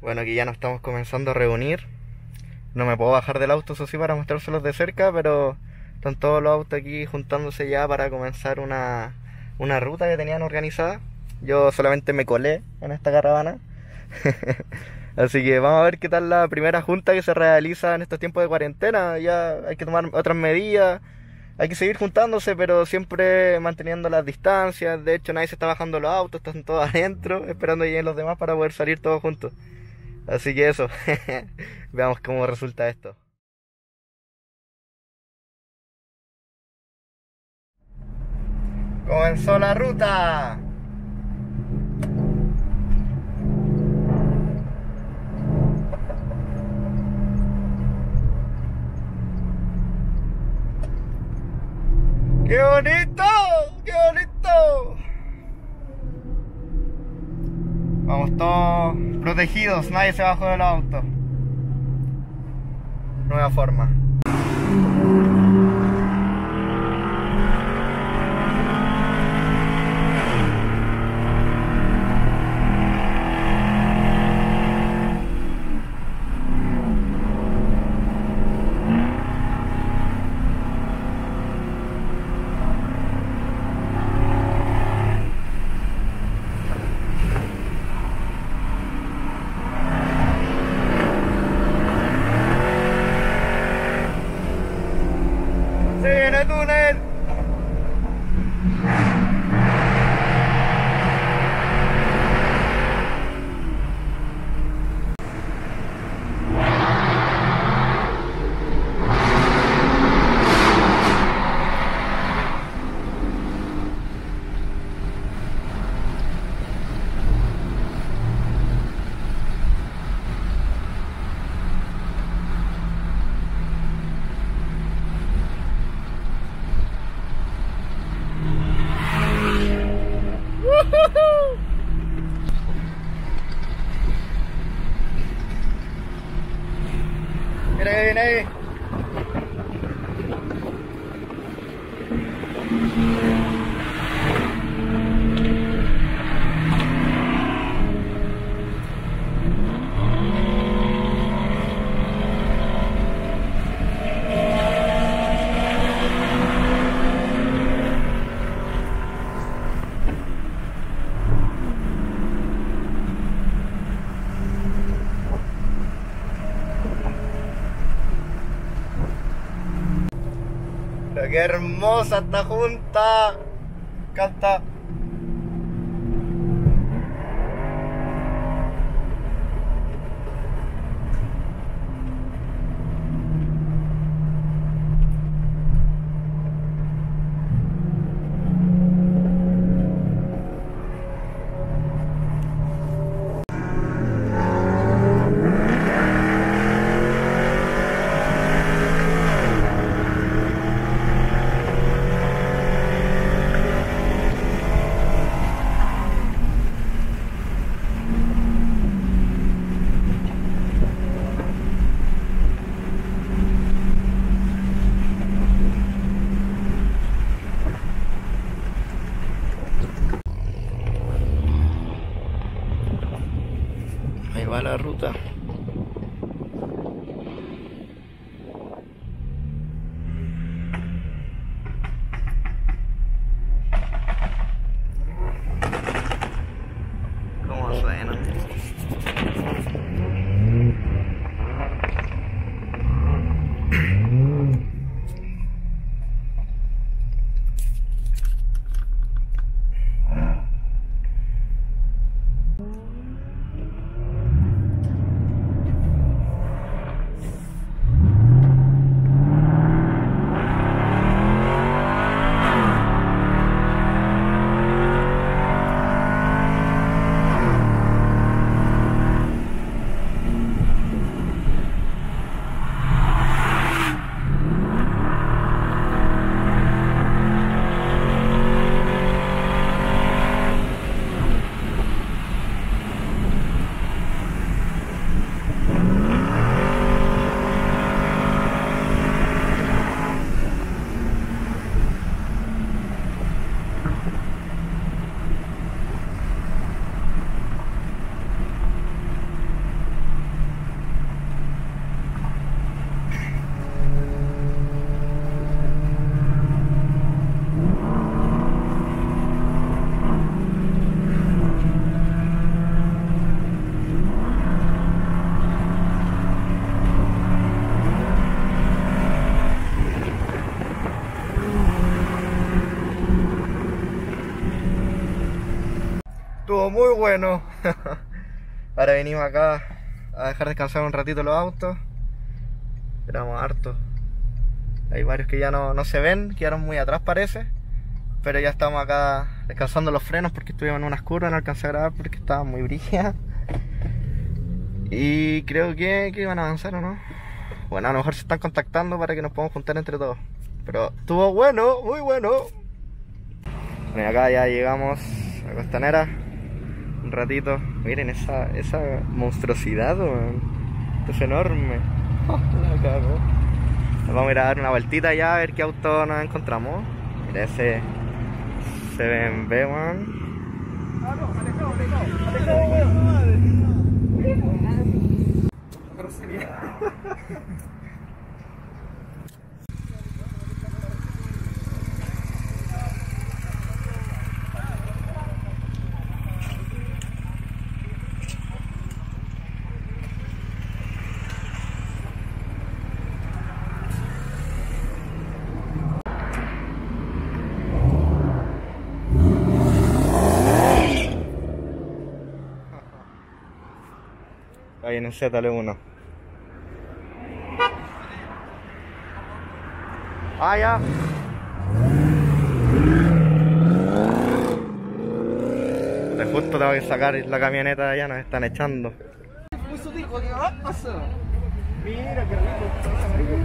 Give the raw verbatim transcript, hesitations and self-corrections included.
Bueno, aquí ya nos estamos comenzando a reunir. No me puedo bajar del auto, eso sí, para mostrárselos de cerca, pero están todos los autos aquí juntándose ya para comenzar una, una ruta que tenían organizada. Yo solamente me colé en esta caravana. Así que vamos a ver qué tal la primera junta que se realiza en estos tiempos de cuarentena. Ya hay que tomar otras medidas, hay que seguir juntándose, pero siempre manteniendo las distancias. De hecho, nadie se está bajando los autos, están todos adentro, esperando que lleguen los demás para poder salir todos juntos. Así que eso, veamos cómo resulta esto. Comenzó la ruta. ¡Qué bonito! ¡Qué bonito! Vamos todos protegidos, nadie se bajó del auto. Nueva forma. ¡Se viene el túnel! Mira que viene ahí. Pero qué hermosa esta junta. Canta. Ahí va la ruta. ¿Cómo suena? muy bueno. Ahora venimos acá a dejar descansar un ratito los autos. Esperamos harto. Hay varios que ya no, no se ven, quedaron muy atrás parece. Pero ya estamos acá descansando los frenos porque estuvimos en unas curvas, no alcancé a grabar porque estaba muy brígida. Y creo que, que iban a avanzar o no. Bueno, a lo mejor se están contactando para que nos podamos juntar entre todos. Pero estuvo bueno, muy bueno. Bueno, acá ya llegamos a Costanera. Un ratito. Miren esa, esa monstruosidad, man. Esto es enorme. Oh, la cago. Nos vamos a ir a dar una vueltita ya a ver qué auto nos encontramos. Mira ese C B M W, man. Ah, no, alejado, alejado, alejado, grosería. Ahí en el Z L uno. Ah, ya. De justo tengo que sacar la camioneta de allá, nos están echando. Mira qué rico.